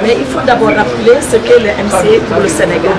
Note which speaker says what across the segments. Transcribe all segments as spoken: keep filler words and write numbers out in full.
Speaker 1: Mais il faut d'abord rappeler ce qu'est le M C A pour le Sénégal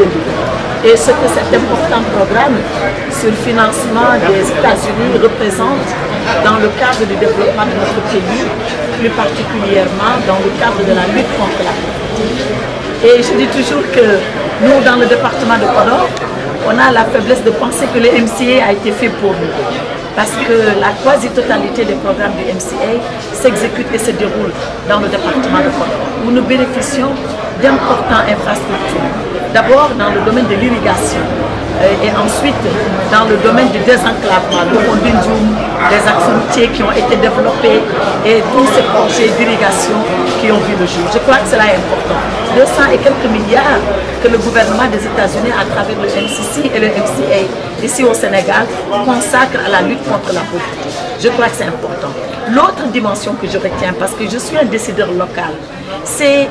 Speaker 1: et ce que cet important programme sur le financement des États-Unis représente dans le cadre du développement de notre pays, plus particulièrement dans le cadre de la lutte contre la pauvreté. Et je dis toujours que nous, dans le département de Podor, on a la faiblesse de penser que le M C A a été fait pour nous. Parce que la quasi-totalité des programmes du M C A s'exécutent et se déroulent dans le département de Podor, où nous bénéficions d'importantes infrastructures. D'abord dans le domaine de l'irrigation et ensuite dans le domaine du désenclavement, le Ondinjoum, des axes routiers qui ont été développés et tous ces projets d'irrigation qui ont vu le jour. Je crois que cela est important. deux cents et quelques milliards que le gouvernement des États-Unis, à travers le M C C et le M C A ici au Sénégal, consacre à la lutte contre la pauvreté. Je crois que c'est important. L'autre dimension que je retiens, parce que je suis un décideur local, c'est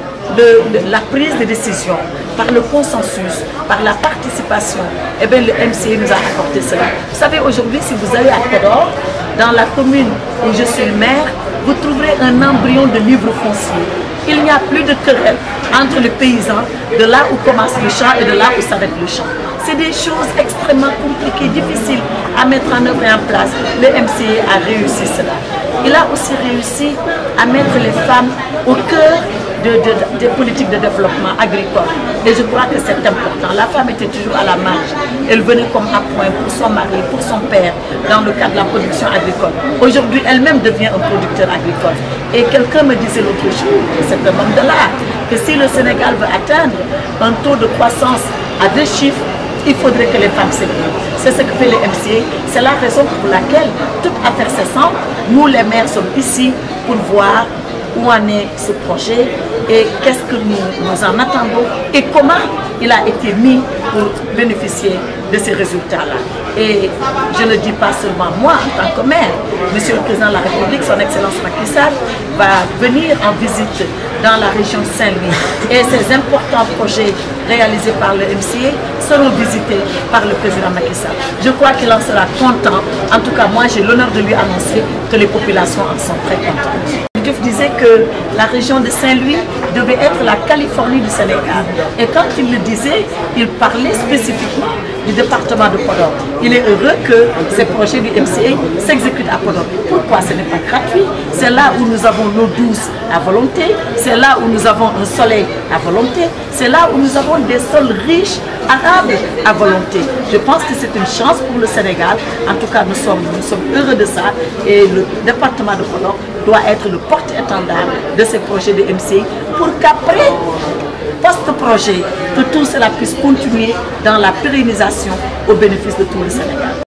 Speaker 1: la prise de décision par le consensus, par la participation. Eh bien, le M C A nous a apporté cela. Vous savez, aujourd'hui, si vous allez à Podor, dans la commune où je suis le maire, vous trouverez un embryon de livre foncier. Il n'y a plus de querelle entre les paysans, de là où commence le champ et de là où s'arrête le champ. C'est des choses extrêmement compliquées, difficiles à mettre en œuvre et en place. Le M C A a réussi cela. Il a aussi réussi à mettre les femmes au cœur de, de, des politiques de développement agricole. Et je crois que c'est important. La femme était toujours à la marge. Elle venait comme appoint pour son mari, pour son père, dans le cadre de la production agricole. Aujourd'hui, elle-même devient un producteur agricole. Et quelqu'un me disait l'autre jour, c'est un homme de l'art, que si le Sénégal veut atteindre un taux de croissance à deux chiffres, il faudrait que les femmes s'équilibrent. C'est ce que fait le M C A. C'est la raison pour laquelle, toute affaire cessante, nous les maires sommes ici pour voir où en est ce projet et qu'est-ce que nous, nous en attendons et comment il a été mis pour bénéficier de ces résultats-là. Et je ne dis pas seulement moi en tant que maire, Monsieur le Président de la République, son Excellence Macky Sall, va venir en visite dans la région de Saint-Louis et ces importants projets réalisés par le M C A seront visités par le Président Macky Sall. Je crois qu'il en sera content. En tout cas, moi j'ai l'honneur de lui annoncer que les populations en sont très contentes. Diouf disait que la région de Saint-Louis devait être la Californie du Sénégal. Et quand il le disait, il parlait spécifiquement du département de Podor. Il est heureux que ces projets du M C A s'exécutent à Podor. Pourquoi? Ce n'est pas gratuit. C'est là où nous avons l'eau douce à volonté. C'est là où nous avons un soleil à volonté. C'est là où nous avons des sols riches, arables à volonté. Je pense que c'est une chance pour le Sénégal. En tout cas, nous sommes, nous sommes heureux de ça. Et le département de Podor doit être le porte-étendard de ces projets de M C A pour qu'après, post-projet, que tout cela puisse continuer dans la pérennisation au bénéfice de tout le Sénégal.